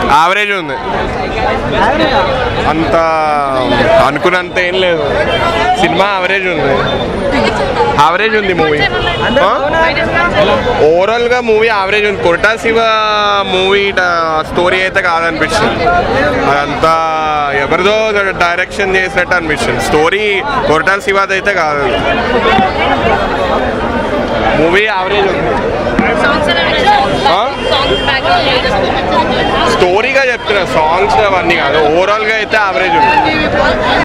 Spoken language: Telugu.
యావరేజ్ ఉంది, అంత అనుకున్నంత ఏం లేదు. సినిమా యావరేజ్ ఉంది, యావరేజ్ ఉంది మూవీ. ఓవరాల్గా మూవీ యావరేజ్ ఉంది. కొరటాల శివ మూవీ స్టోరీ అయితే కాదనిపిస్తుంది, అదంతా ఎవరిదో డైరెక్షన్ చేసినట్టు అనిపిస్తుంది. స్టోరీ కొరటాల శివది అయితే కాదు. మూవీ యావరేజ్ ఉంది. స్టోరీగా చెప్తున్నా, సాంగ్స్ అవన్నీ కాదు, ఓవరాల్గా అయితే యావరేజ్ ఉంది.